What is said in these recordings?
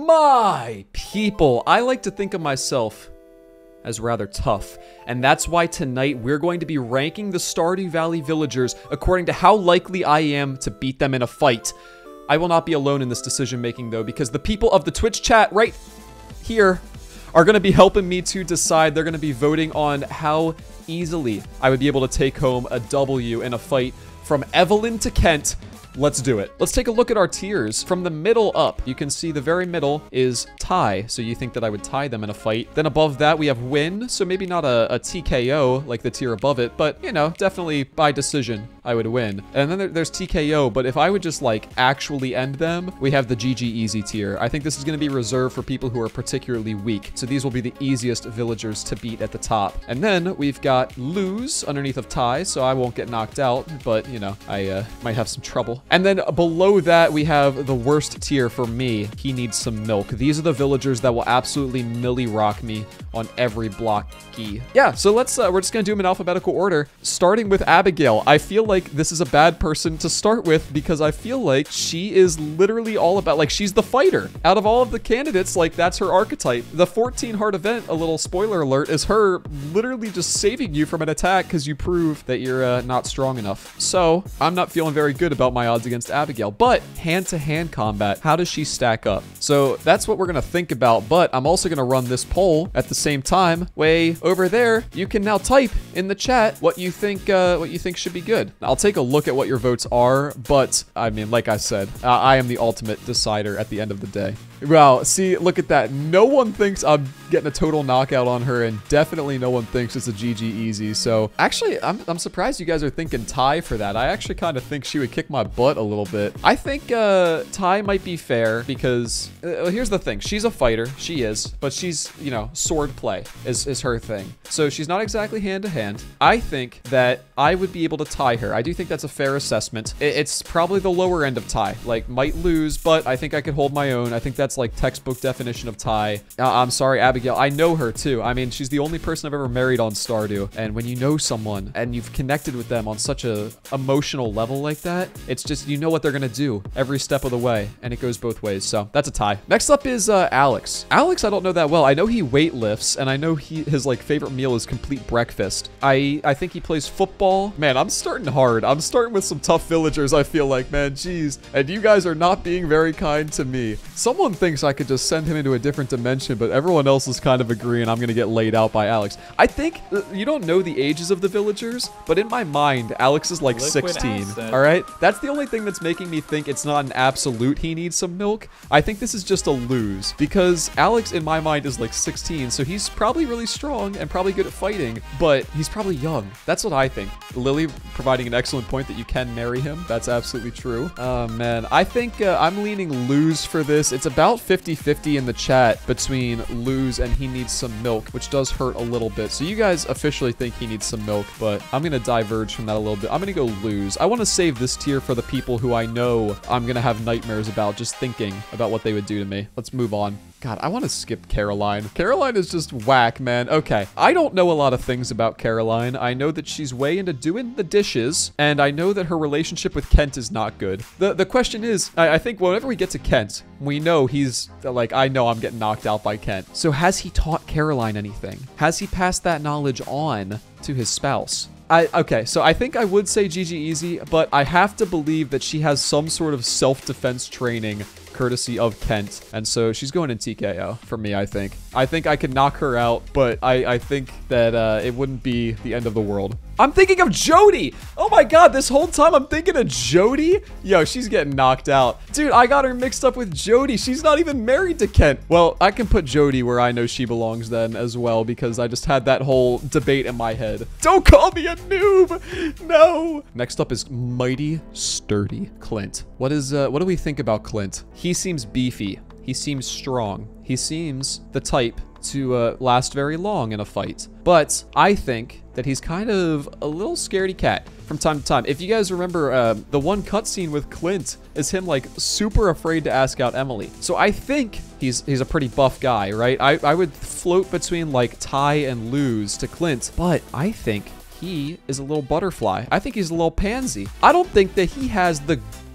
My people, I like to think of myself as rather tough, and that's why tonight we're going to be ranking the Stardew Valley villagers according to how likely I am to beat them in a fight. I will not be alone in this decision making though, because the people of the Twitch chat right here are going to be helping me to decide. They're going to be voting on how easily I would be able to take home a W in a fight from Evelyn to Kent. Let's do it. Let's take a look at our tiers. From the middle up, you can see the very middle is tie. So you think that I would tie them in a fight. Then above that, we have win. So maybe not a TKO like the tier above it, but you know, definitely by decision, I would win. And then there's TKO, but if I would just like actually end them, we have the GG easy tier. I think this is going to be reserved for people who are particularly weak. So these will be the easiest villagers to beat at the top. And then we've got lose underneath of tie. So I won't get knocked out, but you know, I might have some trouble. And then below that, we have the worst tier for me. He needs some milk. These are the villagers that will absolutely milli rock me on every block key. Yeah, so let's, we're just gonna do them in alphabetical order, starting with Abigail. I feel like this is a bad person to start with because I feel like she is literally all about, like, she's the fighter. Out of all of the candidates, like, that's her archetype. The 14 heart event, a little spoiler alert, is her literally just saving you from an attack because you prove that you're not strong enough. So I'm not feeling very good about my odds against Abigail, but hand-to-hand combat, how does she stack up? So that's what we're gonna think about, but I'm also gonna run this poll at the same time. Way over there, you can now type in the chat what you think should be good. I'll take a look at what your votes are, but I mean, like I said, I am the ultimate decider at the end of the day. Wow, see, look at that. No one thinks I'm getting a total knockout on her, and definitely no one thinks it's a GG easy. So actually, I'm surprised you guys are thinking tie for that. I actually kind of think she would kick my butt a little bit. I think tie might be fair because here's the thing. She's a fighter. She is, but she's, you know, sword play is her thing. So she's not exactly hand to hand. I think that I would be able to tie her. I do think that's a fair assessment. It's probably the lower end of tie. Like, might lose, but I think I could hold my own. I think that's like textbook definition of tie. I'm sorry, Abigail. I know her too. I mean, she's the only person I've ever married on Stardew. And when you know someone and you've connected with them on such a emotional level like that, it's just, you know what they're gonna do every step of the way, and it goes both ways. So that's a tie. Next up is Alex. Alex, I don't know that well. I know he weight lifts, and I know his like favorite meal is complete breakfast. I think he plays football. Man, I'm starting hard. I'm starting with some tough villagers, I feel like, man. Jeez. And you guys are not being very kind to me. Someone thinks I could just send him into a different dimension, but everyone else is kind of agreeing I'm gonna get laid out by Alex. I think you don't know the ages of the villagers, but in my mind, Alex is like 16. All right, that's the only thing that's making me think it's not an absolute he needs some milk. I think this is just a lose because Alex in my mind is like 16, so he's probably really strong and probably good at fighting, but he's probably young. That's what I think. Lily providing an excellent point that you can marry him. That's absolutely true. Oh man, I think I'm leaning lose for this. It's about 50-50 in the chat between lose and he needs some milk, which does hurt a little bit. So you guys officially think he needs some milk, but I'm gonna diverge from that a little bit. I'm gonna go lose. I want to save this tier for the people who I know I'm gonna have nightmares about just thinking about what they would do to me. Let's move on. God, I want to skip Caroline. Caroline is just whack, man. Okay, I don't know a lot of things about Caroline. I know that she's way into doing the dishes, and I know that her relationship with Kent is not good. The question is, I think whenever we get to Kent, we know he's, like, I know I'm getting knocked out by Kent. So has he taught Caroline anything? Has he passed that knowledge on to his spouse? Okay, so I think I would say GG easy, but I have to believe that she has some sort of self-defense training courtesy of Kent, and so she's going in TKO for me. I think I could knock her out, but I think that it wouldn't be the end of the world. I'm thinking of Jody. Oh my god, this whole time I'm thinking of Jody. Yo, she's getting knocked out. Dude, I got her mixed up with Jody. She's not even married to Kent. Well, I can put Jody where I know she belongs then as well, because I just had that whole debate in my head. Don't call me a noob. No. Next up is mighty sturdy Clint. What do we think about Clint? He seems beefy. He seems strong. He seems the type to last very long in a fight. But I think that he's kind of a little scaredy cat from time to time. If you guys remember, the one cutscene with Clint is him like super afraid to ask out Emily. So I think he's a pretty buff guy, right? I would float between like tie and lose to Clint, but I think he is a little butterfly. I think he's a little pansy. I don't think that he has the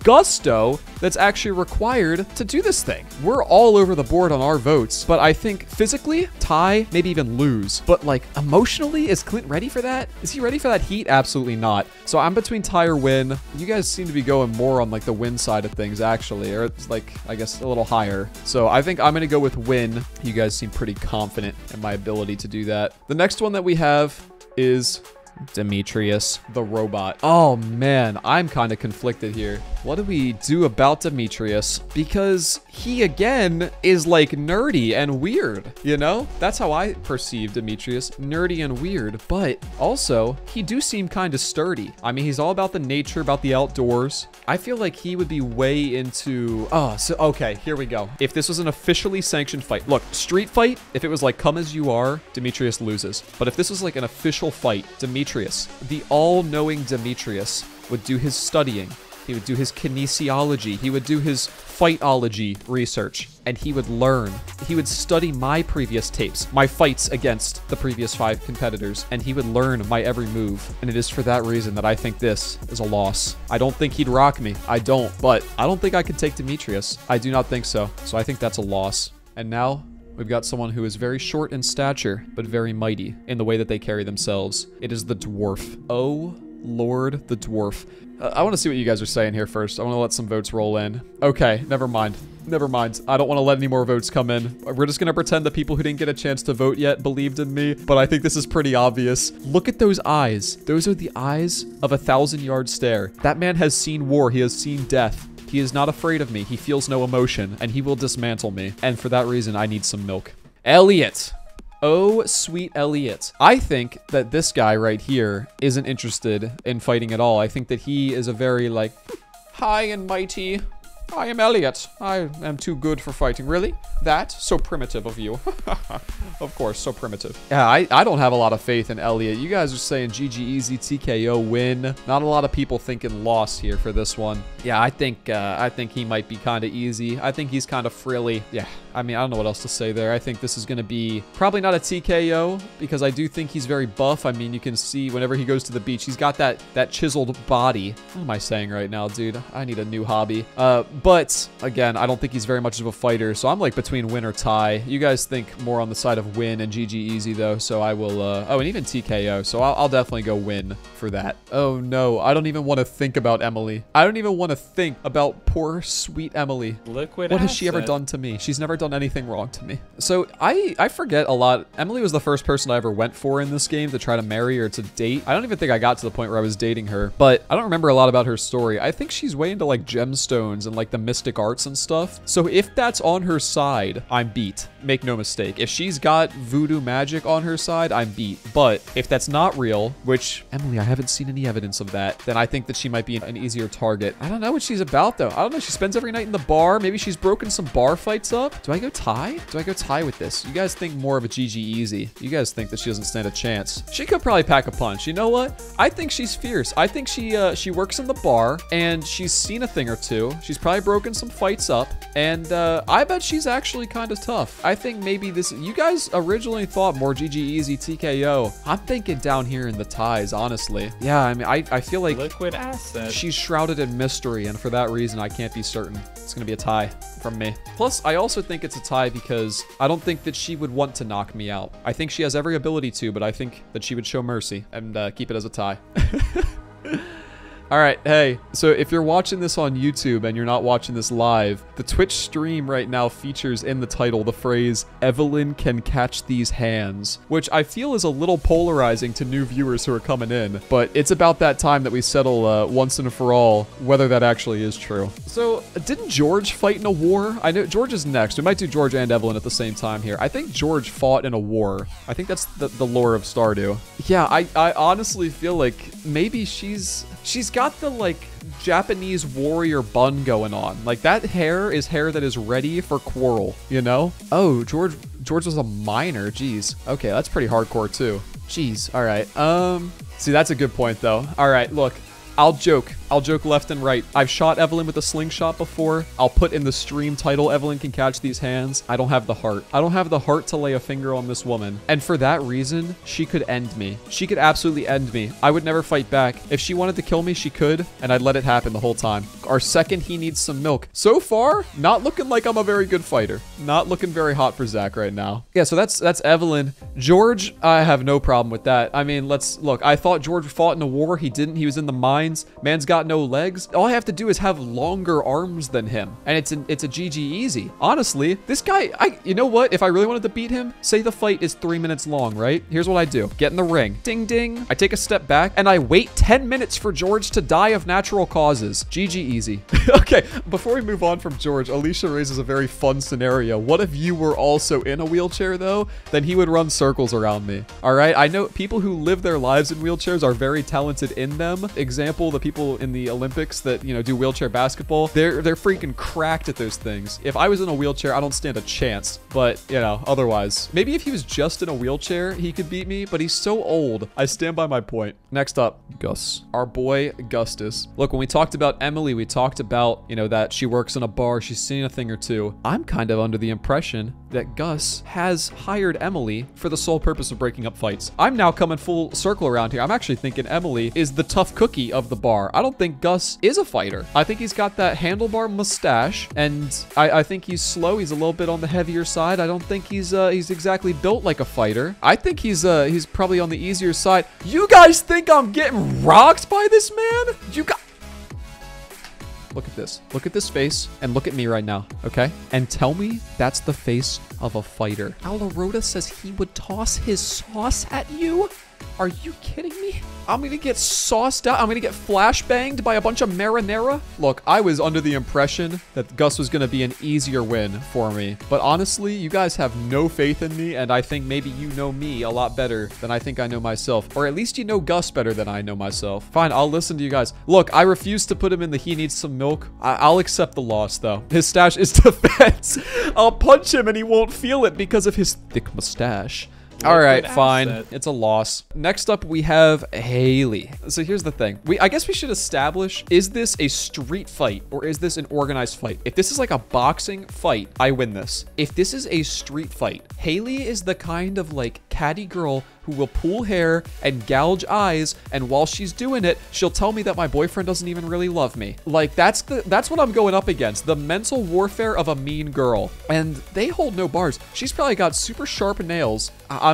gusto that's actually required to do this thing. We're all over the board on our votes, but I think physically, tie, maybe even lose. But like emotionally, is Clint ready for that? Is he ready for that heat? Absolutely not. So I'm between tie or win. You guys seem to be going more on like the win side of things actually, or it's like, I guess a little higher. So I think I'm gonna go with win. You guys seem pretty confident in my ability to do that. The next one that we have is Demetrius, the robot. Oh man, I'm kind of conflicted here. What do we do about Demetrius? Because he, again, is like nerdy and weird, you know? That's how I perceive Demetrius, nerdy and weird. But also, he do seem kind of sturdy. I mean, he's all about the nature, about the outdoors. I feel like he would be way into... Oh, so, okay, here we go. If this was an officially sanctioned fight. Look, street fight, if it was like come as you are, Demetrius loses. But if this was like an official fight, Demetrius, the all-knowing Demetrius, would do his studying. He would do his kinesiology. He would do his fightology research. And he would learn. He would study my previous tapes, my fights against the previous 5 competitors, and he would learn my every move. And it is for that reason that I think this is a loss. I don't think he'd rock me. I don't. But I don't think I could take Demetrius. I do not think so. So I think that's a loss. And now... we've got someone who is very short in stature, but very mighty in the way that they carry themselves. It is the dwarf. Oh, Lord, the dwarf. I want to see what you guys are saying here first. I want to let some votes roll in. Okay, never mind. Never mind. I don't want to let any more votes come in. We're just going to pretend the people who didn't get a chance to vote yet believed in me, but I think this is pretty obvious. Look at those eyes. Those are the eyes of a 1,000-yard stare. That man has seen war. He has seen death. He is not afraid of me. He feels no emotion, and he will dismantle me. And for that reason, I need some milk. Elliot. Oh, sweet Elliot. I think that this guy right here isn't interested in fighting at all. I think that he is a very, like, high and mighty. I am Elliot. I am too good for fighting. Really? That? So primitive of you. Of course, so primitive. Yeah, I don't have a lot of faith in Elliot. You guys are saying GG easy, TKO win. Not a lot of people thinking loss here for this one. Yeah, I think he might be kind of easy. I think he's kind of frilly. Yeah, I mean, I don't know what else to say there. I think this is going to be probably not a TKO because I do think he's very buff. I mean, you can see whenever he goes to the beach, he's got that chiseled body. What am I saying right now, dude? I need a new hobby. But again, I don't think he's very much of a fighter. So I'm like between win or tie. You guys think more on the side of win and GG easy though. So I will, oh, and even TKO. So I'll definitely go win for that. Oh no, I don't even want to think about Emily. I don't even want to think about poor sweet Emily. Liquid What has she ever done to me? She's never done anything wrong to me. So I forget a lot. Emily was the first person I ever went for in this game to try to marry or to date. I don't even think I got to the point where I was dating her, but I don't remember a lot about her story. I think she's way into like gemstones and like the mystic arts and stuff. So if that's on her side, I'm beat. Make no mistake. If she's got voodoo magic on her side, I'm beat. But if that's not real, which Emily, I haven't seen any evidence of that, then I think that she might be an easier target. I don't know what she's about though. I don't know. She spends every night in the bar. Maybe she's broken some bar fights up. Do I go tie? Do I go tie with this? You guys think more of a GG easy. You guys think that she doesn't stand a chance. She could probably pack a punch. You know what? I think she's fierce. I think she works in the bar and she's seen a thing or two. She's probably broken some fights up and I bet she's actually kind of tough. I think maybe this, you guys originally thought more GG easy TKO. I'm thinking down here in the ties, honestly. Yeah, I mean, I feel like liquid asset. She's shrouded in mystery and for that reason, I can't be certain. It's gonna be a tie from me. Plus, I also think it's a tie because I don't think that she would want to knock me out. I think she has every ability to, but I think that she would show mercy and keep it as a tie. All right, hey, so if you're watching this on YouTube and you're not watching this live, the Twitch stream right now features in the title the phrase, Evelyn can catch these hands, which I feel is a little polarizing to new viewers who are coming in, but it's about that time that we settle once and for all whether that actually is true. So, didn't George fight in a war? I know George is next. We might do George and Evelyn at the same time here. I think George fought in a war. I think that's the lore of Stardew. Yeah, I honestly feel like maybe she's got the like Japanese warrior bun going on. Like that hair is hair that is ready for quarrel, you know? Oh, George was a miner. Jeez. Okay, that's pretty hardcore too. Jeez. All right. See, that's a good point though. All right, look. I'll joke I'll joke left and right. I've shot Evelyn with a slingshot before. I'll put in the stream title, Evelyn can catch these hands. I don't have the heart. I don't have the heart to lay a finger on this woman. And for that reason, she could end me. She could absolutely end me. I would never fight back. If she wanted to kill me, she could, and I'd let it happen the whole time. Our second he needs some milk. So far, not looking like I'm a very good fighter. Not looking very hot for Zach right now. Yeah, so that's Evelyn. George, I have no problem with that. I mean, let's look. I thought George fought in a war. He didn't. He was in the mines. Man's got no legs. All I have to do is have longer arms than him, and it's a GG easy. Honestly, this guy, you know what? If I really wanted to beat him, say the fight is 3 minutes long, right? Here's what I do. Get in the ring. Ding, ding. I take a step back, and I wait 10 minutes for George to die of natural causes. GG easy. Okay, before we move on from George, Alicia raises a very fun scenario. What if you were also in a wheelchair, though? Then he would run circles around me. All right? I know people who live their lives in wheelchairs are very talented in them. Example, the people in the Olympics that, you know, do wheelchair basketball, they're freaking cracked at those things. If I was in a wheelchair, I don't stand a chance. But, you know, otherwise, maybe if he was just in a wheelchair, he could beat me, but he's so old. I stand by my point. Next up, Gus. Our boy, Gustus. Look, when we talked about Emily, we talked about, you know, that she works in a bar, she's seen a thing or two. I'm kind of under the impression that Gus has hired Emily for the sole purpose of breaking up fights. I'm now coming full circle around here. I'm actually thinking Emily is the tough cookie of the bar. I don't think Gus is a fighter. I think he's got that handlebar mustache, and I think he's slow. He's a little bit on the heavier side. I don't think he's exactly built like a fighter. I think he's probably on the easier side. You guys think I'm getting rocked by this man? You guys... Look at this. Look at this face and look at me right now, okay? And tell me that's the face of a fighter. Alarota says he would toss his sauce at you? Are you kidding me? I'm gonna get sauced out. I'm gonna get flashbanged by a bunch of marinara. Look, I was under the impression that Gus was gonna be an easier win for me. But honestly, you guys have no faith in me, and I think maybe you know me a lot better than I think I know myself. Or at least you know Gus better than I know myself. Fine, I'll listen to you guys. Look, I refuse to put him in the he needs some milk. I'll accept the loss, though. His stash is defense. I'll punch him and he won't feel it because of his thick mustache. All right, fine. It's a loss. Next up, we have Haley. So here's the thing. I guess we should establish, is this a street fight or is this an organized fight? If this is like a boxing fight, I win this. If this is a street fight, Haley is the kind of like catty girl who will pull hair and gouge eyes, and while she's doing it, she'll tell me that my boyfriend doesn't even really love me. Like, that's what I'm going up against. The mental warfare of a mean girl. And they hold no bars. She's probably got super sharp nails.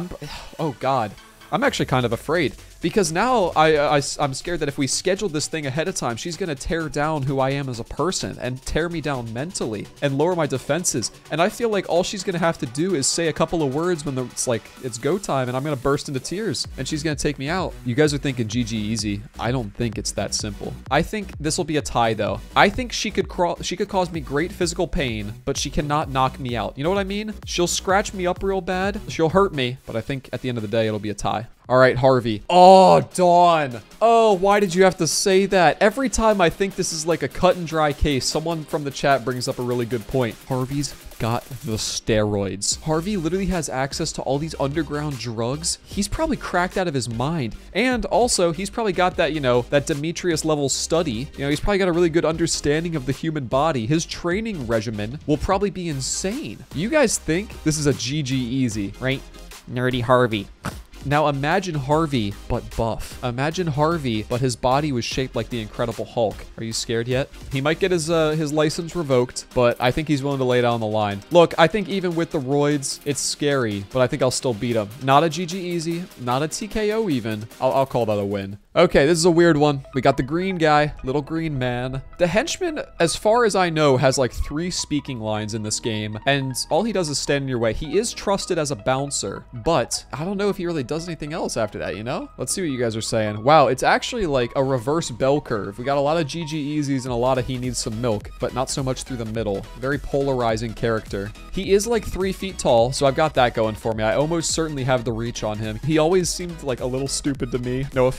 Oh God. I'm actually kind of afraid. Because now I'm scared that if we schedule this thing ahead of time, she's going to tear down who I am as a person and tear me down mentally and lower my defenses. And I feel like all she's going to have to do is say a couple of words when it's go time, and I'm going to burst into tears and she's going to take me out. You guys are thinking GG easy. I don't think it's that simple. I think this will be a tie though. I think she could cause me great physical pain, but she cannot knock me out. You know what I mean? She'll scratch me up real bad. She'll hurt me, but I think at the end of the day, it'll be a tie. All right, Harvey. Oh, Dawn. Oh, why did you have to say that? Every time I think this is like a cut and dry case, someone from the chat brings up a really good point. Harvey's got the steroids. Harvey literally has access to all these underground drugs. He's probably cracked out of his mind. And also, he's probably got that, you know, that Demetrius level study. You know, he's probably got a really good understanding of the human body. His training regimen will probably be insane. You guys think this is a GG easy, right? Nerdy Harvey. Now imagine Harvey, but buff. Imagine Harvey, but his body was shaped like the Incredible Hulk. Are you scared yet? He might get his license revoked, but I think he's willing to lay down the line. Look, I think even with the roids, it's scary, but I think I'll still beat him. Not a GG easy, not a TKO even. I'll call that a win. Okay, this is a weird one. We got the green guy, little green man. The henchman, as far as I know, has like 3 speaking lines in this game, and all he does is stand in your way. He is trusted as a bouncer, but I don't know if he really does anything else after that, you know? Let's see what you guys are saying. Wow, it's actually like a reverse bell curve. We got a lot of GG easies and a lot of he needs some milk, but not so much through the middle. Very polarizing character. He is like 3 feet tall, so I've got that going for me. I almost certainly have the reach on him. He always seemed like a little stupid to me. No offense. He seems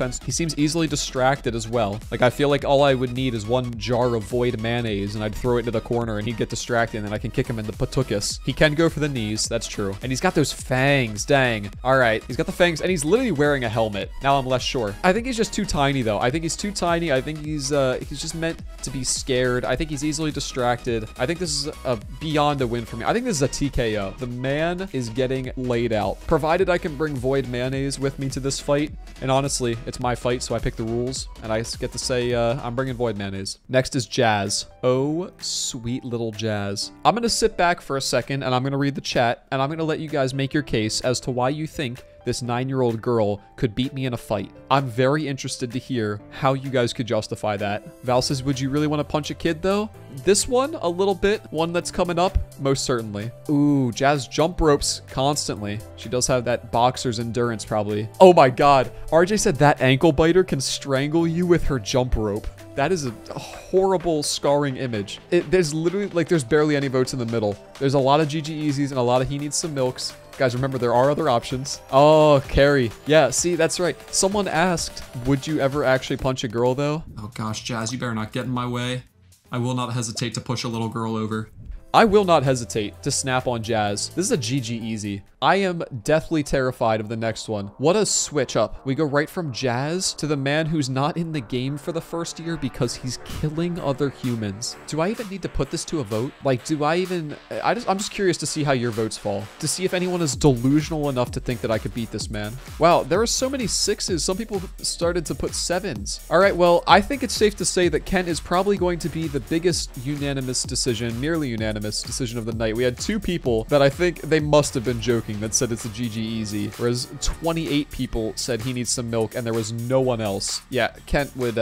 seems easily distracted as well. Like, I feel like all I would need is one jar of Void mayonnaise, and I'd throw it into the corner, and he'd get distracted, and then I can kick him in the patukas. He can go for the knees. That's true. And he's got those fangs. Dang. All right. He's got the fangs, and he's literally wearing a helmet. Now I'm less sure. I think he's just too tiny, though. I think he's too tiny. I think he's just meant to be scared. I think he's easily distracted. I think this is beyond a win for me. I think this is a TKO. The man is getting laid out. Provided I can bring Void mayonnaise with me to this fight. And honestly, it's my fight, so I pick the rules. And I get to say, I'm bringing Void mayonnaise. Next is Jazz. Oh, sweet little Jazz. I'm going to sit back for a second, and I'm going to read the chat. And I'm going to let you guys make your case as to why you think this 9-year-old girl could beat me in a fight. I'm very interested to hear how you guys could justify that. Val says, would you really want to punch a kid, though? This one, a little bit. One that's coming up, most certainly. Ooh, Jazz jump ropes constantly. She does have that boxer's endurance, probably. Oh my god. RJ said that ankle biter can strangle you with her jump rope. That is a horrible, scarring image. There's literally, like, there's barely any votes in the middle. There's a lot of GG Easies and a lot of He Needs Some Milks. Guys, remember, there are other options. Oh, Carrie. Yeah, see, that's right. Someone asked, would you ever actually punch a girl, though? Oh, gosh, Jazz, you better not get in my way. I will not hesitate to push a little girl over. I will not hesitate to snap on Jazz. This is a GG Easy. I am deathly terrified of the next one. What a switch up. We go right from Jazz to the man who's not in the game for the first year because he's killing other humans. Do I even need to put this to a vote? Like, do I even... I'm just curious to see how your votes fall. To see if anyone is delusional enough to think that I could beat this man. Wow, there are so many 6s. Some people started to put 7s. All right, well, I think it's safe to say that Kent is probably going to be the biggest unanimous decision, nearly unanimous decision of the night. We had 2 people that I think they must have been joking that said it's a GG Easy, whereas 28 people said he needs some milk, and there was no one else. Yeah, Kent would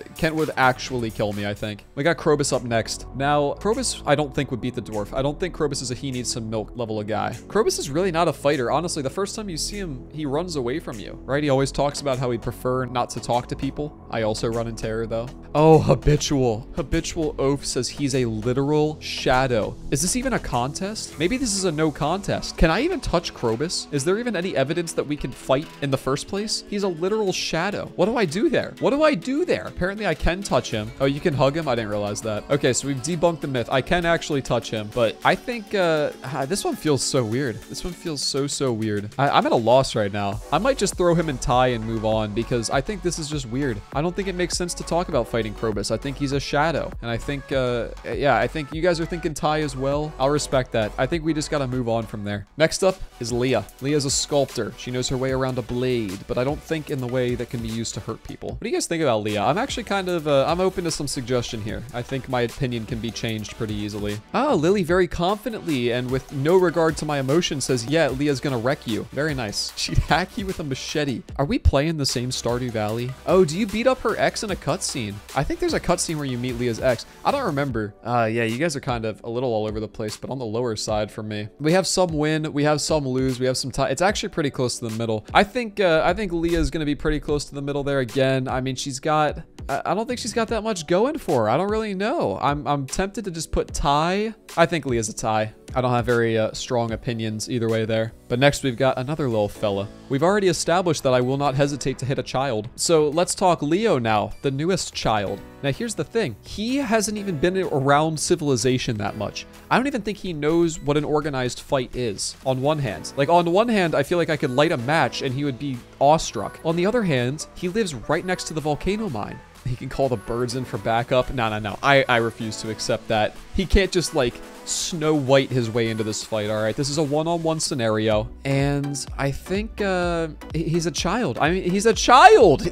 actually kill me, I think. We got Krobus up next. Now, Krobus, I don't think would beat the dwarf. I don't think Krobus is a he needs some milk level of guy. Krobus is really not a fighter. Honestly, the first time you see him, he runs away from you, right? He always talks about how he'd prefer not to talk to people. I also run in terror, though. Oh, Habitual. Habitual Oaf says he's a literal shadow. Is this even a contest? Maybe this is a no contest. Can I even touch Krobus? Is there even any evidence that we can fight in the first place? He's a literal shadow. What do I do there? What do I do there? Apparently I can touch him. Oh, you can hug him? I didn't realize that. Okay, so we've debunked the myth. I can actually touch him, but I think this one feels so weird. This one feels so weird. I'm at a loss right now. I might just throw him in tie and move on because I think this is just weird. I don't think it makes sense to talk about fighting Krobus. I think he's a shadow. And I think, yeah, I think you guys are thinking tie as well. I'll respect that. I think we just got to move on from there. Next up is Leah. Leah's a sculptor. She knows her way around a blade, but I don't think in the way that can be used to hurt people. What do you guys think about Leah? I'm actually kind of, I'm open to some suggestion here. I think my opinion can be changed pretty easily. Oh, Lily very confidently and with no regard to my emotions says, yeah, Leah's gonna wreck you. Very nice. She'd hack you with a machete. Are we playing the same Stardew Valley? Oh, do you beat up her ex in a cutscene? I think there's a cutscene where you meet Leah's ex. I don't remember. Yeah, you guys are kind of a little all over the place, but on the lower side for me. We have some win, we have some lose, we have some tie. It's actually pretty close to the middle. I think Leah's gonna be pretty close to the middle there again. I mean, she's got, I don't think she's got that much going for her. I don't really know. I'm tempted to just put tie. I think Leah's a tie. I don't have very strong opinions either way there. But next we've got another little fella. We've already established that I will not hesitate to hit a child. So let's talk Leo now, the newest child. Now here's the thing. He hasn't even been around civilization that much. I don't even think he knows what an organized fight is, on one hand. Like, on one hand, I feel like I could light a match and he would be awestruck. On the other hand, he lives right next to the volcano mine. He can call the birds in for backup. No. I refuse to accept that. He can't just, like, Snow White his way into this fight, all right? This is a one-on-one scenario, and I think he's a child. I mean, he's a child.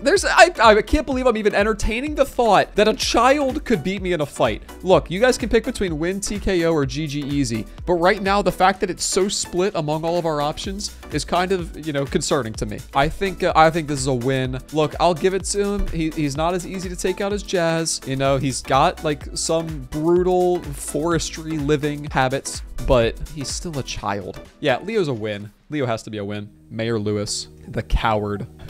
I can't believe I'm even entertaining the thought that a child could beat me in a fight. Look, you guys can pick between win, TKO, or GG Easy, but right now, the fact that it's so split among all of our options is kind of, you know, concerning to me. I think this is a win. Look, I'll give it to him. He's not as easy to take out as Jazz. You know, he's got, like, some brutal forestry living habits, but he's still a child. Yeah, Leo's a win. Leo has to be a win. Mayor Lewis, the coward.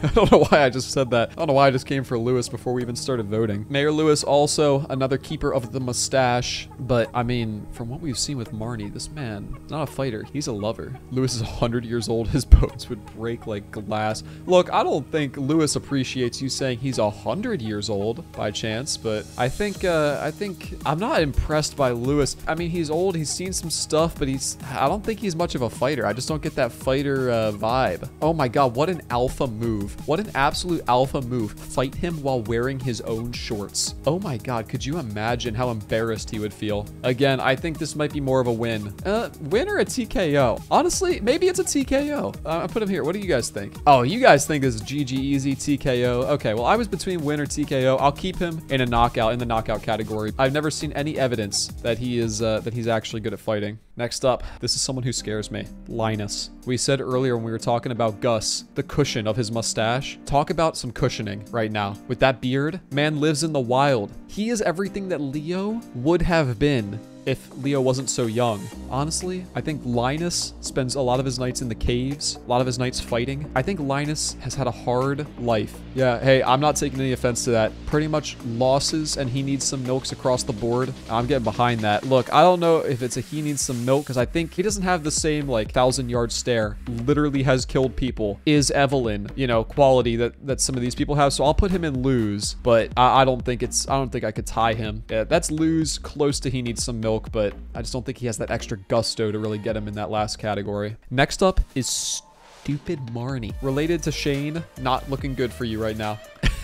I don't know why I just said that. I don't know why I just came for Lewis before we even started voting. Mayor Lewis also another keeper of the mustache. But, I mean, from what we've seen with Marnie, this man is not a fighter. He's a lover. Lewis is 100 years old. His bones would break like glass. Look, I don't think Lewis appreciates you saying he's 100 years old by chance, but I think I'm not impressed by Lewis. I mean, he's old. He's seen some stuff, but I don't think he's much of a fighter. I just don't get that fighter vibe. Oh my God, what an alpha move. What an absolute alpha move. Fight him while wearing his own shorts. Oh my God, could you imagine how embarrassed he would feel? Again, I think this might be more of a win. Win or a TKO? Honestly, maybe it's a TKO. I put him here. What do you guys think? Oh, you guys think this is GG easy TKO. Okay, well, I was between win or TKO. I'll keep him in a knockout, in the knockout category. I've never seen any evidence that he's actually good at fighting. Next up, this is someone who scares me. Linus. We said earlier when we were talking about Gus, the cushion of his mustache. Talk about some cushioning right now. With that beard, man lives in the wild. He is everything that Leo would have been if Leo wasn't so young. Honestly, I think Linus spends a lot of his nights in the caves, a lot of his nights fighting. I think Linus has had a hard life. Yeah, hey, I'm not taking any offense to that. Pretty much losses and he needs some milks across the board. I'm getting behind that. Look, I don't know if it's a he needs some milk because I think he doesn't have the same like 1,000-yard stare. Literally has killed people. Is Evelyn, you know, quality that some of these people have. So I'll put him in lose, but I don't think I could tie him. Yeah, that's lose, close to he needs some milk, but I just don't think he has that extra gusto to really get him in that last category. Next up is stupid Marnie. Related to Shane, not looking good for you right now.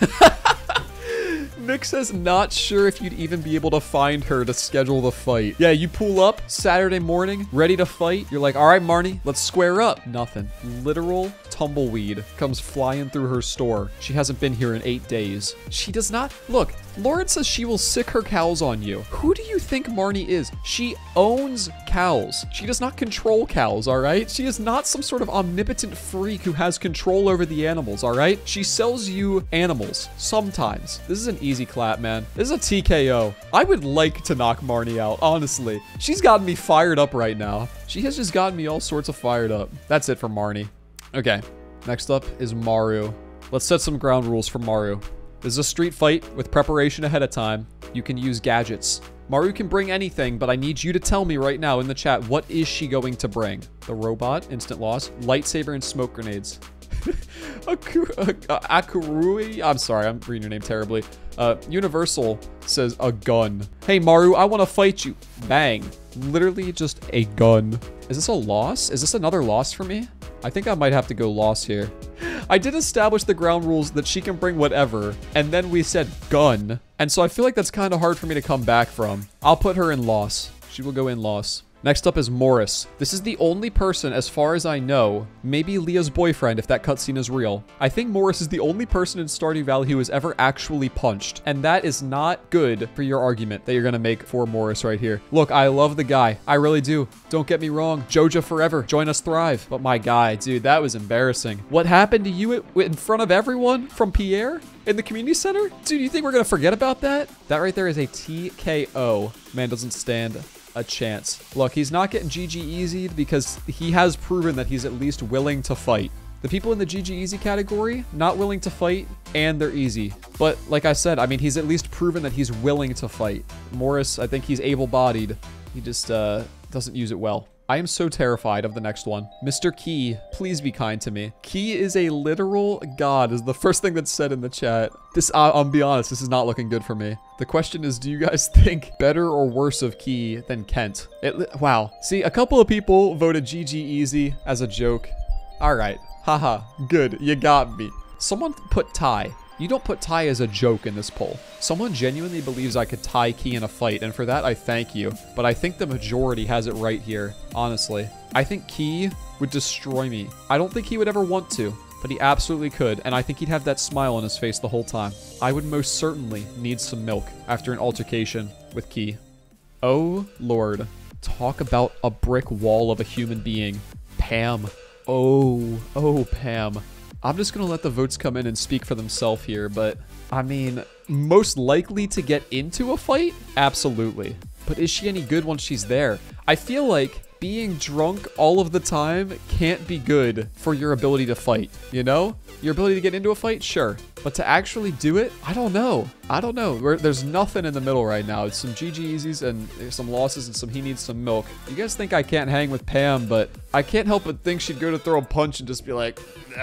Nick says not sure if you'd even be able to find her to schedule the fight. Yeah, you pull up Saturday morning, ready to fight. You're like, all right, Marnie, let's square up. Nothing. Literal tumbleweed comes flying through her store. She hasn't been here in 8 days. She does not. Look, Lauren says she will sick her cows on you. Who do you think Marnie is? She owns cows. She does not control cows, all right? She is not some sort of omnipotent freak who has control over the animals, all right? She sells you animals sometimes. This is an easy clap, man. This is a TKO. I would like to knock Marnie out, honestly. She's gotten me fired up right now. She has just gotten me all sorts of fired up. That's it for Marnie. Okay, next up is Maru. Let's set some ground rules for Maru. This is a street fight with preparation ahead of time. You can use gadgets. Maru can bring anything, but I need you to tell me right now in the chat, what is she going to bring? The robot, instant loss, lightsaber, and smoke grenades. Akurui? I'm sorry, I'm reading your name terribly. Universal says a gun. Hey, Maru, I want to fight you. Bang. Literally just a gun. Is this a loss? Is this another loss for me? I think I might have to go loss here. I did establish the ground rules that she can bring whatever, and then we said gun. And so I feel like that's kind of hard for me to come back from. I'll put her in loss. She will go in loss. Next up is Morris. This is the only person, as far as I know, maybe Leah's boyfriend if that cutscene is real. I think Morris is the only person in Stardew Valley who has ever actually punched. And that is not good for your argument that you're going to make for Morris right here. Look, I love the guy. I really do. Don't get me wrong. Joja forever. Join us thrive. But my guy, dude, that was embarrassing. What happened to you in front of everyone from Pierre? In the community center? Dude, you think we're going to forget about that? That right there is a TKO. Man doesn't stand a chance. Look, he's not getting GG easied because he has proven that he's at least willing to fight. The people in the GG easy category, not willing to fight, and they're easy. But like I said, I mean, he's at least proven that he's willing to fight. Morris, I think he's able-bodied. He just doesn't use it well. I am so terrified of the next one. Mr. Key, please be kind to me. Key is a literal god, is the first thing that's said in the chat. This, I'll be honest, this is not looking good for me. The question is, do you guys think better or worse of Key than Kent? Wow. See, a couple of people voted GG easy as a joke. All right. Haha. Good. You got me. Someone put Ty. You don't put Ty as a joke in this poll. Someone genuinely believes I could tie Key in a fight, and for that, I thank you. But I think the majority has it right here, honestly. I think Key would destroy me. I don't think he would ever want to, but he absolutely could, and I think he'd have that smile on his face the whole time. I would most certainly need some milk after an altercation with Key. Oh, Lord. Talk about a brick wall of a human being. Pam. Oh, Pam. I'm just gonna let the votes come in and speak for themselves here, but I mean, most likely to get into a fight? Absolutely. But is she any good once she's there? I feel like being drunk all of the time can't be good for your ability to fight, you know? Your ability to get into a fight, sure. But to actually do it, I don't know. I don't know. There's nothing in the middle right now. It's some GG easies and some losses and some he needs some milk. You guys think I can't hang with Pam, but I can't help but think she'd go to throw a punch and just be like,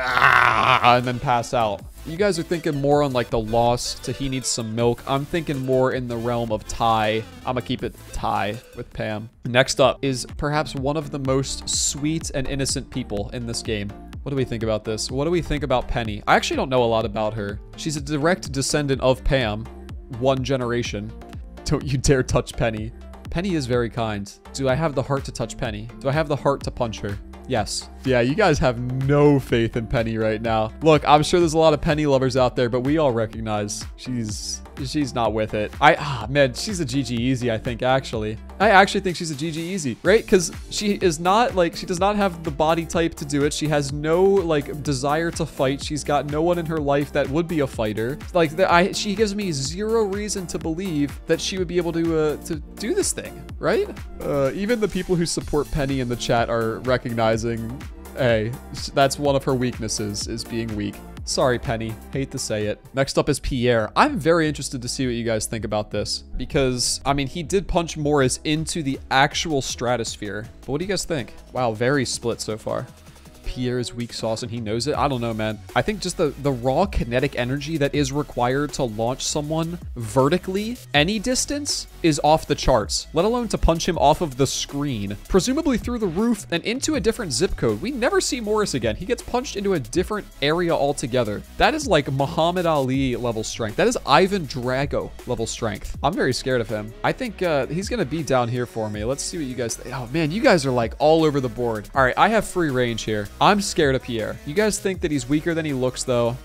ah, and then pass out. You guys are thinking more on like the loss to he needs some milk. I'm thinking more in the realm of tie. I'm gonna keep it tie with Pam. Next up is perhaps one of the most sweet and innocent people in this game. What do we think about this? What do we think about Penny? I actually don't know a lot about her. She's a direct descendant of Pam, one generation. Don't you dare touch Penny. Penny is very kind. Do I have the heart to touch Penny? Do I have the heart to punch her? Yes. Yeah, you guys have no faith in Penny right now. Look, I'm sure there's a lot of Penny lovers out there, but we all recognize she's not with it. Man, she's a GG easy, I think, actually. I actually think she's a GG easy, right? Because she is not, like, she does not have the body type to do it. She has no, like, desire to fight. She's got no one in her life that would be a fighter. Like, she gives me zero reason to believe that she would be able to do this thing, right? Even the people who support Penny in the chat are recognizing, hey, that's one of her weaknesses, is being weak. Sorry, Penny. Hate to say it. Next up is Pierre. I'm very interested to see what you guys think about this because, I mean, he did punch Morris into the actual stratosphere. But what do you guys think? Wow, very split so far. Pierre's weak sauce and he knows it. I don't know, man. I think just the raw kinetic energy that is required to launch someone vertically any distance is off the charts, let alone to punch him off of the screen, presumably through the roof and into a different zip code. We never see Morris again. He gets punched into a different area altogether. That is like Muhammad Ali level strength. That is Ivan Drago level strength. I'm very scared of him. I think he's gonna be down here for me. Let's see what you guys think. Oh man, you guys are like all over the board. All right, I have free range here. I'm scared of Pierre. You guys think that he's weaker than he looks, though.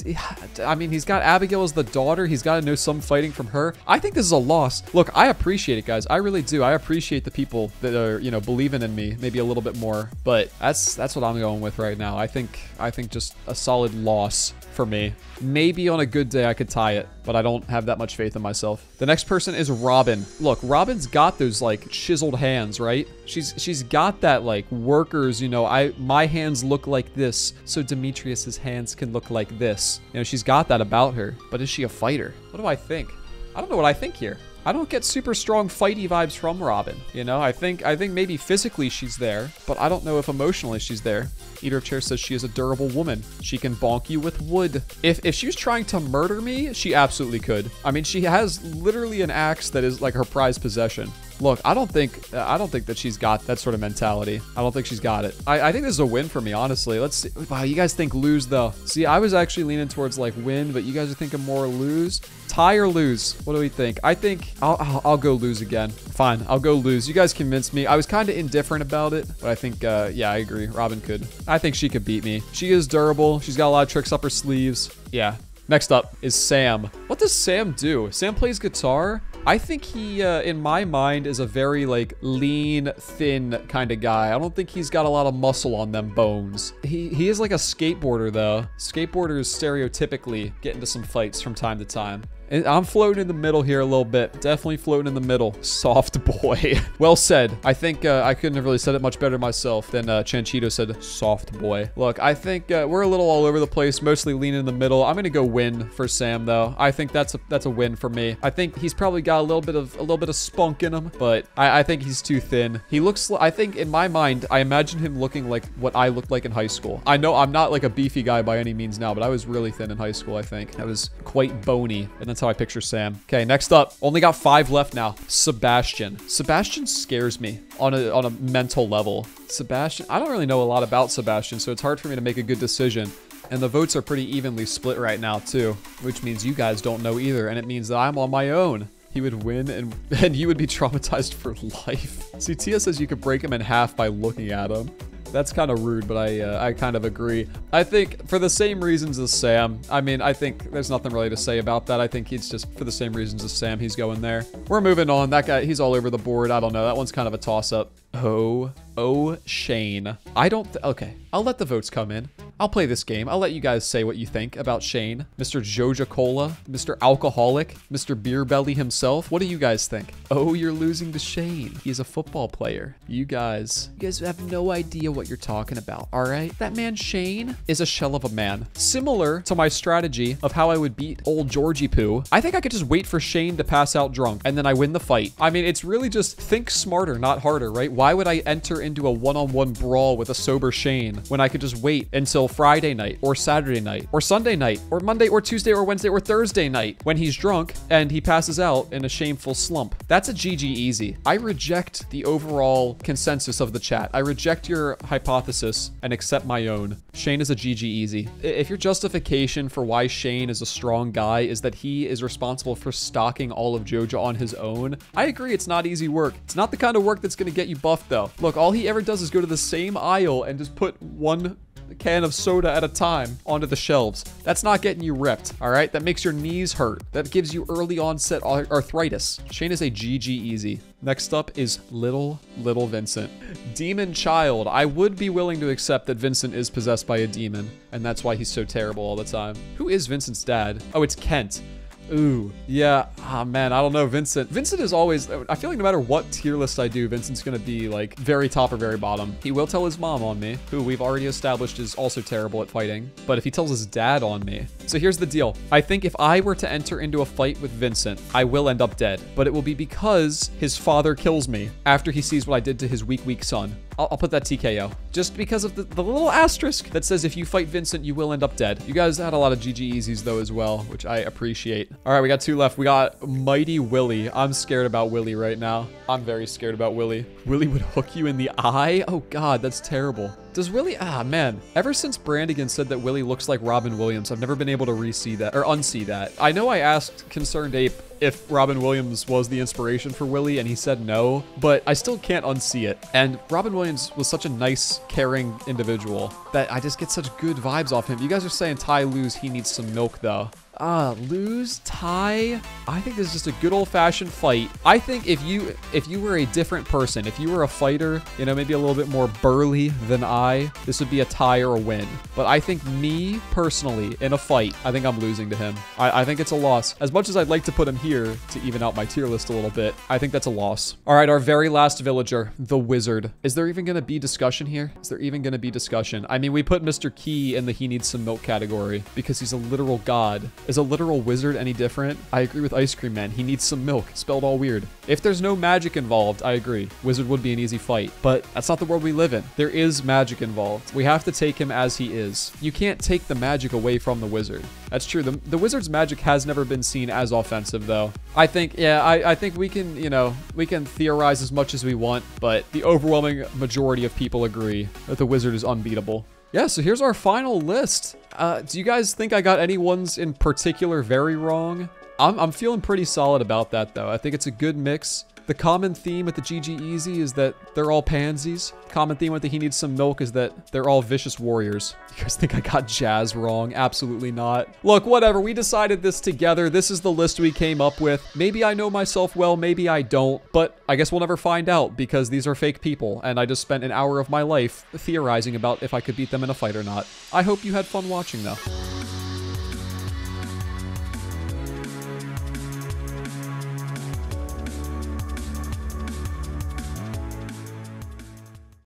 I mean, he's got Abigail as the daughter. He's got to know some fighting from her. I think this is a loss. Look, I appreciate it, guys. I really do. I appreciate the people that are, you know, believing in me maybe a little bit more. But that's what I'm going with right now. I think just a solid loss for me. Maybe on a good day I could tie it, but I don't have that much faith in myself. The next person is Robin. Look, Robin's got those like chiseled hands, right? She's got that like workers, you know, my hands look like this, so Demetrius's hands can look like this. You know, she's got that about her. But is she a fighter? What do I think? I don't know what I think here. I don't get super strong fighty vibes from Robin. You know, I think maybe physically she's there, but I don't know if emotionally she's there. Eater of Chair says she is a durable woman. She can bonk you with wood. If she was trying to murder me, she absolutely could. I mean, she has literally an axe that is like her prized possession. Look, I don't think that she's got that sort of mentality. I don't think she's got it. I think this is a win for me, honestly. Let's see. Wow, you guys think lose, though. See, I was actually leaning towards, like, win, but you guys are thinking more lose. Tie or lose? What do we think? I think I'll go lose again. Fine, I'll go lose. You guys convinced me. I was kind of indifferent about it, but I think, yeah, I agree. Robin could. I think she could beat me. She is durable. She's got a lot of tricks up her sleeves. Yeah. Next up is Sam. What does Sam do? Sam plays guitar. I think he, in my mind, is a very, like, lean, thin kind of guy. I don't think he's got a lot of muscle on them bones. He is like a skateboarder, though. Skateboarders stereotypically get into some fights from time to time. And I'm floating in the middle here a little bit. Definitely floating in the middle. Soft boy. Well said. I think I couldn't have really said it much better myself than Chanchito said soft boy. Look, I think we're a little all over the place, mostly leaning in the middle. I'm gonna go win for Sam though. I think that's a win for me. I think he's probably got a little bit of spunk in him, but I think he's too thin. He looks. I think in my mind, I imagine him looking like what I looked like in high school. I know I'm not like a beefy guy by any means now, but I was really thin in high school. I think I was quite bony, and that's how I picture Sam. Okay, next up, only got 5 left now. Sebastian. Sebastian scares me on a mental level. Sebastian, I don't really know a lot about Sebastian, so it's hard for me to make a good decision. And the votes are pretty evenly split right now too, which means you guys don't know either, and it means that I'm on my own. He would win and you would be traumatized for life. See, Tia says you could break him in half by looking at him. That's kind of rude, but I kind of agree. I think for the same reasons as Sam, I mean, I think there's nothing really to say about that. I think he's just, for the same reasons as Sam, he's going there. We're moving on. That guy, he's all over the board. I don't know. That one's kind of a toss-up. Oh, Shane. I don't, okay, I'll let the votes come in. I'll play this game. I'll let you guys say what you think about Shane. Mr. Joja Cola, Mr. Alcoholic, Mr. Beer Belly himself. What do you guys think? Oh, you're losing to Shane. He's a football player. You guys have no idea what you're talking about, all right? That man Shane is a shell of a man. Similar to my strategy of how I would beat old Georgie Poo, I think I could just wait for Shane to pass out drunk and then I win the fight. I mean, it's really just think smarter, not harder, right? Why would I enter into a one-on-one brawl with a sober Shane when I could just wait until Friday night or Saturday night or Sunday night or Monday or Tuesday or Wednesday or Thursday night when he's drunk and he passes out in a shameful slump? That's a GG easy. I reject the overall consensus of the chat. I reject your hypothesis and accept my own. Shane is a GG easy. If your justification for why Shane is a strong guy is that he is responsible for stocking all of Joja on his own, I agree it's not easy work. It's not the kind of work that's going to get you buffed though. Look, all he ever does is go to the same aisle and just put one can of soda at a time onto the shelves. That's not getting you ripped, all right? That makes your knees hurt. That gives you early onset arthritis. Shane is a GG easy. Next up is little Vincent. Demon child. I would be willing to accept that Vincent is possessed by a demon, and that's why he's so terrible all the time. Who is Vincent's dad? Oh, it's Kent. Ooh, yeah. Ah, man, I don't know. Vincent is always, I feel like no matter what tier list I do, Vincent's gonna be like very top or very bottom. He will tell his mom on me, who we've already established is also terrible at fighting. But if he tells his dad on me. So here's the deal. I think if I were to enter into a fight with Vincent, I will end up dead. But it will be because his father kills me after he sees what I did to his weak son. I'll put that TKO. Just because of the little asterisk that says if you fight Vincent, you will end up dead. You guys had a lot of GG easies though as well, which I appreciate. All right, we got 2 left. We got Mighty Willie. I'm scared about Willie right now. I'm very scared about Willie. Willie would hook you in the eye? Oh God, that's terrible. Does Willie, man, ever since Brandigan said that Willie looks like Robin Williams, I've never been able to re-see that, or unsee that. I know I asked Concerned Ape if Robin Williams was the inspiration for Willie, and he said no, but I still can't unsee it. And Robin Williams was such a nice, caring individual that I just get such good vibes off him. You guys are saying Ty lose, he needs some milk though. Lose, Ty? I think this is just a good old-fashioned fight. I think if you were a different person, if you were a fighter, you know, maybe a little bit more burly than I, this would be a tie or a win. But I think me, personally, in a fight, I think I'm losing to him. I think it's a loss. As much as I'd like to put him here to even out my tier list a little bit, I think that's a loss. All right, our very last villager, the Wizard. Is there even going to be discussion here? Is there even going to be discussion? I mean, we put Mr. Key in the he needs some milk category because he's a literal god. Is a literal wizard any different? I agree with Ice Cream Man. He needs some milk. Spelled all weird. If there's no magic involved, I agree. Wizard would be an easy fight. But that's not the world we live in. There is magic involved. We have to take him as he is. You can't take the magic away from the wizard. That's true. The wizard's magic has never been seen as offensive, though. I think, yeah, I think we can, you know, we can theorize as much as we want, but the overwhelming majority of people agree that the wizard is unbeatable. Yeah, so here's our final list. Do you guys think I got any ones in particular very wrong? I'm feeling pretty solid about that, though. I think it's a good mix. The common theme with the GG Easy is that they're all pansies. Common theme with the He Needs Some Milk is that they're all vicious warriors. You guys think I got Jazz wrong? Absolutely not. Look, whatever. We decided this together. This is the list we came up with. Maybe I know myself well, maybe I don't, but I guess we'll never find out because these are fake people, and I just spent an hour of my life theorizing about if I could beat them in a fight or not. I hope you had fun watching, though.